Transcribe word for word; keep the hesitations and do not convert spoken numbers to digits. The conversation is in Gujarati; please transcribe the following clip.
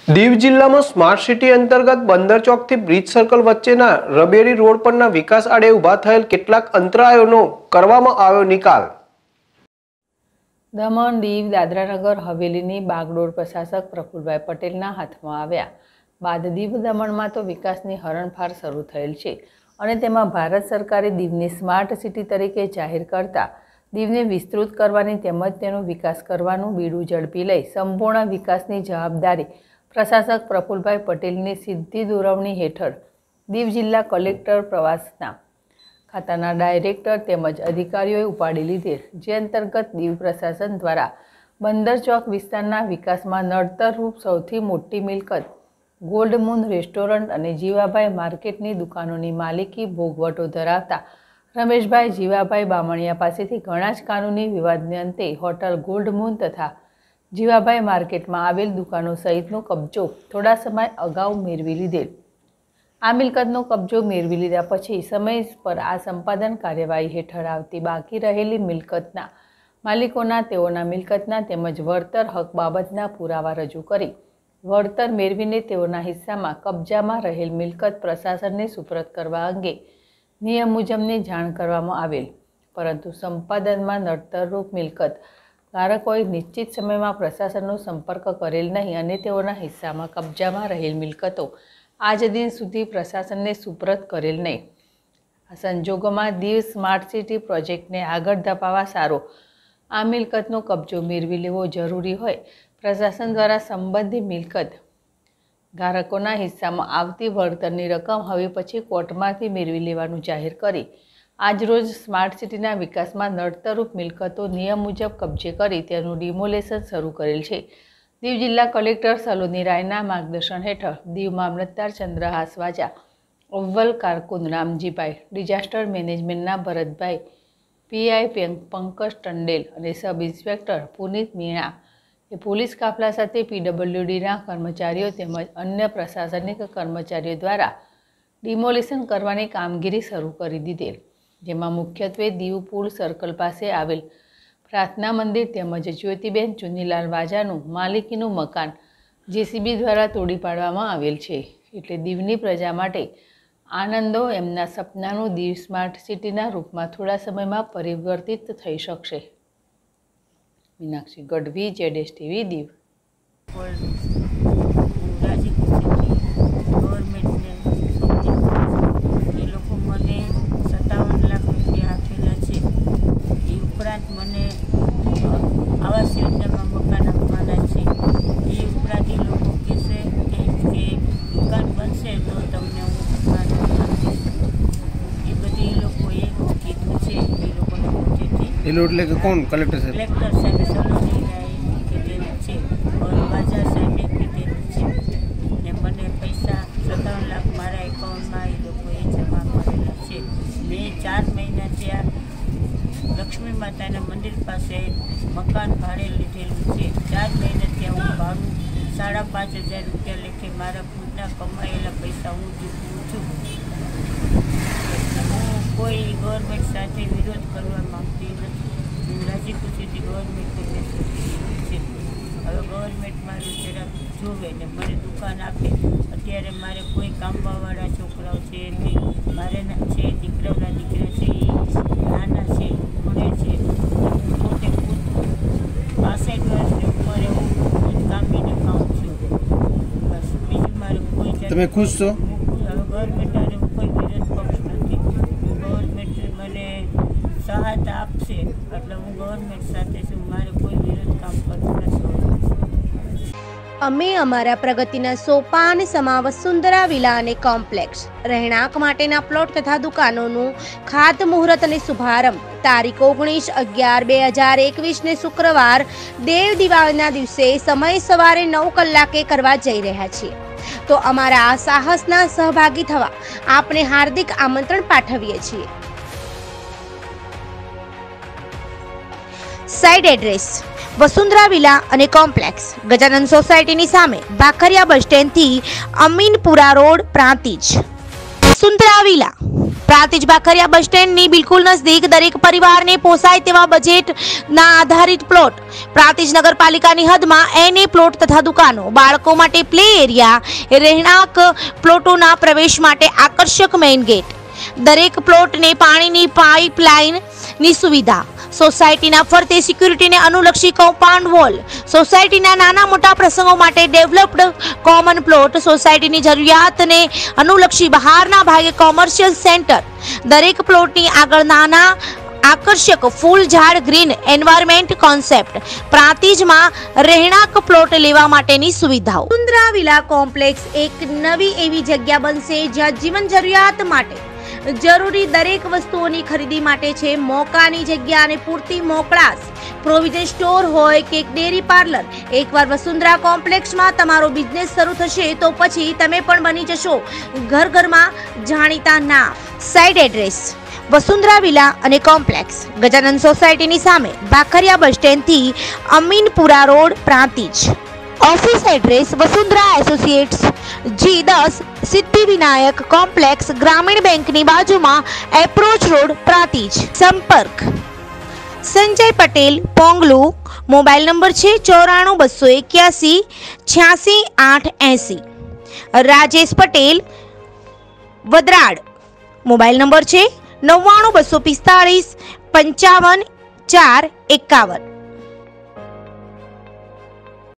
દીવ જિલ્લામાં સ્માર્ટ સિટી અંતર્ગત બંદર ચોકથી બ્રિજ સર્કલ વચ્ચેના રબેરી રોડ પરના વિકાસ આડે ઊભા થયેલ કેટલાક અંતરાયોનો કરવામાં આવ્યો નિકાલ। દમણ દીવ દાદરાનગર હવેલીની બાગડોળ પ્રશાસક પ્રફુલભાઈ પટેલના હાથમાં આવ્યા બાદ દીવ દમણમાં તો વિકાસની હરણફાળ શરૂ થયેલ છે અને તેમાં ભારત સરકારે દીવને સ્માર્ટ સિટી તરીકે જાહેર કરતા દીવને વિસ્તૃત કરવાની તેમજ તેનો વિકાસ કરવાનું બીડું ઝડપી લઈ સંપૂર્ણ વિકાસની જવાબદારી પ્રશાસક પ્રફુલભાઈ પટેલની સીધી દોરવણી હેઠળ દીવ જિલ્લા કલેક્ટર પ્રવાસના ખાતાના ડાયરેક્ટર તેમજ અધિકારીઓએ ઉપાડી લીધેલ, જે અંતર્ગત દીવ પ્રશાસન દ્વારા બંદર ચોક વિસ્તારના વિકાસમાં નડતરરૂપ સૌથી મોટી મિલકત ગોલ્ડ મૂન રેસ્ટોરન્ટ અને જીવાભાઈ માર્કેટની દુકાનોની માલિકી ભોગવટો ધરાવતા રમેશભાઈ જીવાભાઈ બામણિયા પાસેથી ઘણા જ કાનૂની વિવાદને અંતે હોટલ ગોલ્ડ મૂન તથા જીવાભાઈ માર્કેટમાં આવેલ દુકાનો સહિતનો કબજો થોડા સમય અગાઉ મેળવી લીધેલ। આ મિલકતનો કબજો મેળવી લીધા પછી સમય પર આ સંપાદન કાર્યવાહી હેઠળ આવતી બાકી રહેલી મિલકતના માલિકોના તેઓના મિલકતના તેમજ વળતર હક બાબતના પુરાવા રજૂ કરી વળતર મેળવીને તેઓના હિસ્સામાં કબજામાં રહેલ મિલકત પ્રશાસનને સુપરત કરવા અંગે નિયમ મુજબની જાણ કરવામાં આવેલ, પરંતુ સંપાદનમાં નડતરરૂપ મિલકત ધારકોએ નિશ્ચિત સમયમાં પ્રશાસનનો સંપર્ક કરેલ નહીં અને તેઓના હિસ્સામાં કબજામાં રહેલ મિલકતો આજ દિન સુધી પ્રશાસનને સુપરત કરેલ નહીં। આ સંજોગોમાં દીવ સ્માર્ટ સિટી પ્રોજેક્ટને આગળ ધપાવવા સારો આ મિલકતનો કબજો મેળવી લેવો જરૂરી હોય પ્રશાસન દ્વારા સંબંધિત મિલકત ધારકોના હિસ્સામાં આવતી વળતરની રકમ હવે પછી કોર્ટમાંથી મેળવી લેવાનું જાહેર કરી આજરોજ સ્માર્ટ સિટીના વિકાસમાં નડતરરૂપ મિલકતો નિયમ મુજબ કબજે કરી તેનું ડિમોલેશન શરૂ કરેલ છે। દીવ જિલ્લા કલેક્ટર સલોની રાયના માર્ગદર્શન હેઠળ દીવ મામલતદાર ચંદ્રહાસ વાજા, અવ્વલ કારકુન રામજીભાઈ, ડિઝાસ્ટર મેનેજમેન્ટના ભરતભાઈ, પીઆઈ પંકજ ટંડેલ અને સબ ઇન્સ્પેક્ટર પુનિત મીણા એ પોલીસ કાફલા સાથે પીડબ્લ્યુડીના કર્મચારીઓ તેમજ અન્ય પ્રશાસનિક કર્મચારીઓ દ્વારા ડિમોલેશન કરવાની કામગીરી શરૂ કરી દીધેલ, જેમાં મુખ્યત્વે દીવ પુલ સર્કલ પાસે આવેલ પ્રાર્થના મંદિર તેમજ જ્યોતિબેન ચુનીલાલ વાજાનું માલિકીનું મકાન જેસીબી દ્વારા તોડી પાડવામાં આવેલ છે। એટલે દીવની પ્રજા માટે આનંદો એમના સપનાનું દીવ સ્માર્ટ સિટીના રૂપમાં થોડા સમયમાં પરિવર્તિત થઈ શકશે। મીનાક્ષી ગઢવી, જેડેશ ટીવી, દીવ। મને આવાસ યોજનામાં મકાન આપવાના છે, એ ઉપરાંત એ લોકો કહેશે કે દુકાન બનશે તો તમને હું મકાન આપીશ, એ બધી એ લોકોએ કીધું છે। એ લોકોને પૂછેથી એટલે કે કોણ કલેક્ટર સાહેબ કલેક્ટર સાહેબ સલોની રાયે કીધેલું છે और બાજા સાહેબે કીધેલું છે ને મને પૈસા સત્તાવન લાખ મારા એકાઉન્ટમાં એ લોકોએ જમા કરેલા છે। મેં ચાર મહિના ત્યાં લક્ષ્મી માતાના મંદિર પાસે મકાન ભાડે લીધેલું છે। ચાર મહિના ત્યાં હું ભાડું સાડા પાંચ હજાર રૂપિયા લેખે મારા ખુદના કમાયેલા પૈસા હું ચૂકવું છું। હું કોઈ ગવર્મેન્ટ સાથે વિરોધ કરવા માગતી નથી, હું રાજી ખુશીથી ગવર્મેન્ટને છે। હવે ગવર્મેન્ટ મારું જરાક જોવે ને મને દુકાન આપે। અત્યારે મારે કોઈ કામવાવાળા છોકરાઓ છે નહીં, મારે છે દીકરાઓના દીકરા છે એ નાના છે, ભણે છે, હું પોતે ખુદ પાસઠ વર્ષની ઉંમરે હું ખુદ કામીને ખાઉં છું, બસ બીજું મારે કોઈ તમે ખુશ છો? હવે ગવર્મેન્ટ હારે કોઈ વિરોધ પક્ષ નથી, ગવર્મેન્ટ મને સહાયતા આપશે એટલે હું ગવર્મેન્ટ સાથે છું, મારે કોઈ વિરોધ કામ કરવું નથી। અમે અમારા પ્રગતિના સોપાન સમા વસુંધરા વિલા અને કોમ્પ્લેક્સ રહેણાંક માટેના પ્લોટ તથા દુકાનોનું ખાતમુહૂર્ત અને શુભારંભ તારીખ ઓગણીસ અગિયાર બે હજાર એકવીસ ને શુક્રવાર દેવ દિવાળીના દિવસે સમય સવારે નવ કલાકે કરવા જઈ રહ્યા છીએ, તો અમારા આ સાહસના સહભાગી થવા આપને હાર્દિક આમંત્રણ પાઠવીએ છીએ। સાઇટ એડ્રેસ વસુંધરા વિલા અને કોમ્પ્લેક્સ, ગજાનંદ સોસાયટીની સામે, ભાખરિયા બસ સ્ટેન્ડથી Aminpura road, Prantij. Vasundhara villa Prantij Bakhariya bus સ્ટેન્ડની બિલકુલ નજદીક દરેક પરિવારને પોસાય તેવા બજેટના આધારિત પ્લોટ, પ્રાંતિજ નગરપાલિકાની હદમાં એને પ્લોટ તથા દુકાનો, બાળકો માટે પ્લે એરિયા, રહેણાંક પ્લોટોના પ્રવેશ માટે આકર્ષક મેઇન ગેટ, દરેક પ્લોટને પાણીની પાઇપલાઇનની સુવિધા, સોસાયટીના ફરતે સિક્યુરિટીને અનુલક્ષી કમ્પાઉન્ડ વોલ, સોસાયટીના નાના મોટા પ્રસંગો માટે ડેવલપ્ડ કોમન પ્લોટ, સોસાયટીની જરૂરિયાતને અનુલક્ષી બહારના ભાગે કોમર્શિયલ સેન્ટર, દરેક પ્લોટની આગળ નાના આકર્ષક ફૂલ ઝાડ ગ્રીન એન્વાયરમેન્ટ કોન્સેપ્ટ, પ્રાંતિજમાં રહેણાંક પ્લોટ લેવા માટેની સુવિધાઓ. વસુંધરા વિલા કોમ્પ્લેક્સ એક નવી એવી જગ્યા બનશે જ્યાં જીવન જરૂરિયાત માટે જરૂરી દરેક વસ્તુઓની ખરીદી માટે છે મોકાની જગ્યા અને પૂરતી મોકળાશ. પ્રોવિઝન સ્ટોર હોય કે ડેરી પાર્લર, એકવાર વસુંધરા કોમ્પ્લેક્સમાં તમારો બિઝનેસ શરૂ થશે તો પછી તમે પણ બની જશો ઘર ઘરમાં જાણીતા નામ. સાઇડ એડ્રેસ વસુંધરા વિલા અને કોમ્પ્લેક્સ, ગજાનંદ સોસાયટીની સામે, બાખરિયા બસ સ્ટેન્ડથી Aminpura road, Prantij. Office address Vasundhara associates, G દસ, સિદ્ધિવિનાયક કોમ્પ્લેક્સ, ગ્રામીણ બેંકની બાજુમાં, એપ્રોચ રોડ, પ્રાંતિજ. સંપર્ક સંજય પટેલ, પોંગલુ. મોબાઈલ નંબર છે ચોરાણું બસો એક્યાસી છ્યાસી આઠ એસી. રાજેશ પટેલ, વદરાડ. મોબાઈલ નંબર છે નવ્વાણું બસો પિસ્તાળીસ પંચાવન ચાર એકાવન.